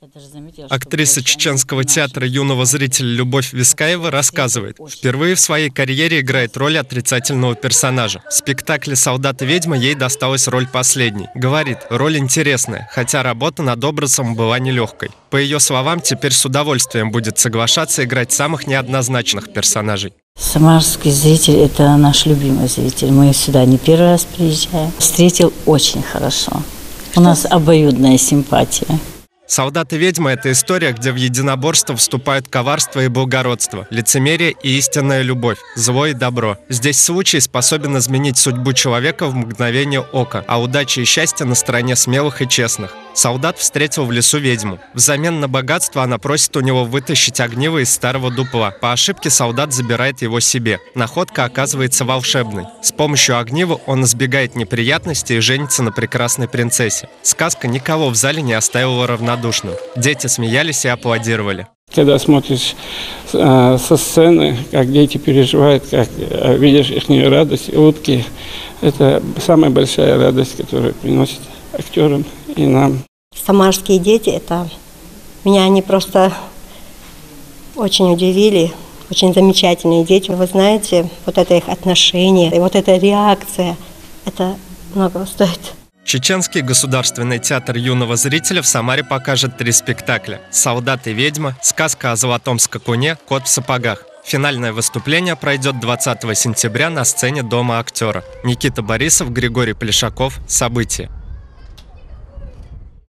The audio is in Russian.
Актриса Чеченского театра юного зрителя Любовь Вискаева рассказывает, впервые в своей карьере играет роль отрицательного персонажа. В спектакле «Солдат и ведьма» ей досталась роль последней. Говорит, роль интересная, хотя работа над образом была нелегкой. По ее словам, теперь с удовольствием будет соглашаться играть самых неоднозначных персонажей. Самарский зритель – это наш любимый зритель. Мы сюда не первый раз приезжаем. Встретил очень хорошо. У нас обоюдная симпатия. «Солдат и ведьма» — это история, где в единоборство вступают коварство и благородство, лицемерие и истинная любовь, зло и добро. Здесь случай способен изменить судьбу человека в мгновение ока, а удача и счастье на стороне смелых и честных. Солдат встретил в лесу ведьму. Взамен на богатство она просит у него вытащить огниво из старого дупла. По ошибке солдат забирает его себе. Находка оказывается волшебной. С помощью огнива он избегает неприятностей и женится на прекрасной принцессе. Сказка никого в зале не оставила равнодушным. Дети смеялись и аплодировали. Когда смотришь со сцены, как дети переживают, как видишь их радость, улыбки, это самая большая радость, которую приносит актерам и нам. Самарские дети, меня они просто очень удивили, очень замечательные дети. Вы знаете, вот это их отношение, и вот эта реакция, это многого стоит. Чеченский государственный театр юного зрителя в Самаре покажет 3 спектакля: «Солдат и ведьма», «Сказка о золотом скакуне», «Кот в сапогах». Финальное выступление пройдет 20 сентября на сцене Дома актера. Никита Борисов, Григорий Плешаков. События.